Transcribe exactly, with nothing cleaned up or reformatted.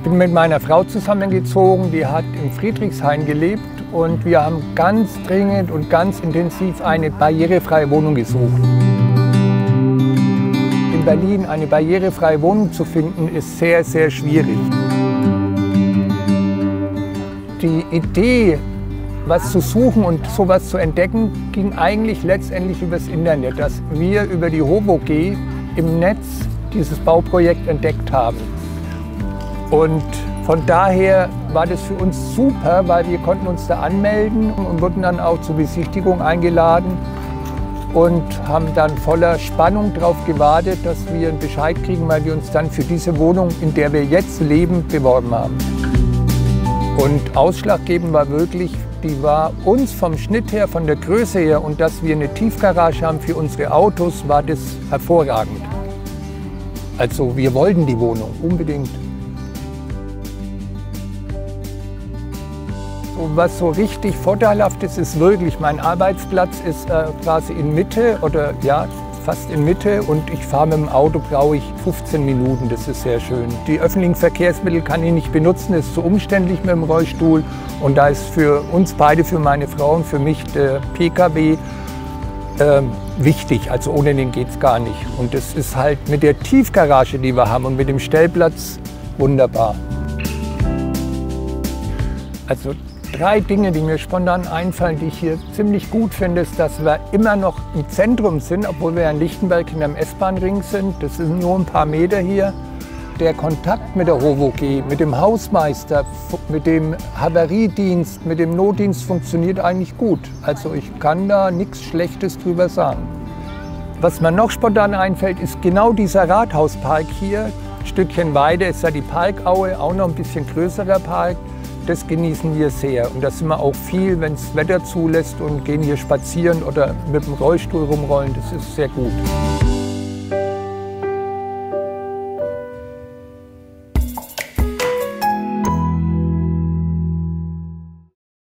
bin mit meiner Frau zusammengezogen, die hat in Friedrichshain gelebt und wir haben ganz dringend und ganz intensiv eine barrierefreie Wohnung gesucht. In Berlin eine barrierefreie Wohnung zu finden, ist sehr, sehr schwierig. Die Idee, was zu suchen und sowas zu entdecken, ging eigentlich letztendlich übers Internet, dass wir über die HOVOG im Netz dieses Bauprojekt entdeckt haben. Und von daher war das für uns super, weil wir konnten uns da anmelden und wurden dann auch zur Besichtigung eingeladen und haben dann voller Spannung darauf gewartet, dass wir einen Bescheid kriegen, weil wir uns dann für diese Wohnung, in der wir jetzt leben, beworben haben. Und ausschlaggebend war wirklich, die war uns vom Schnitt her, von der Größe her und dass wir eine Tiefgarage haben für unsere Autos, war das hervorragend. Also wir wollten die Wohnung unbedingt. Und was so richtig vorteilhaft ist, ist wirklich, mein Arbeitsplatz ist äh, quasi in Mitte oder ja, fast in Mitte und ich fahre mit dem Auto, brauche ich fünfzehn Minuten, das ist sehr schön. Die öffentlichen Verkehrsmittel kann ich nicht benutzen, das ist zu umständlich mit dem Rollstuhl und da ist für uns beide, für meine Frau und für mich der P K W äh, wichtig, also ohne den geht es gar nicht. Und das ist halt mit der Tiefgarage, die wir haben und mit dem Stellplatz wunderbar. Also drei Dinge, die mir spontan einfallen, die ich hier ziemlich gut finde, ist, dass wir immer noch im Zentrum sind, obwohl wir in Lichtenberg in einem S-Bahn-Ring sind. Das sind nur ein paar Meter hier. Der Kontakt mit der HOVOG, mit dem Hausmeister, mit dem Havariedienst, mit dem Notdienst funktioniert eigentlich gut. Also ich kann da nichts Schlechtes drüber sagen. Was mir noch spontan einfällt, ist genau dieser Rathauspark hier. Ein Stückchen weiter ist ja die Parkaue, auch noch ein bisschen größerer Park. Das genießen wir sehr und da sind wir auch viel, wenn das Wetter zulässt und gehen hier spazieren oder mit dem Rollstuhl rumrollen. Das ist sehr gut.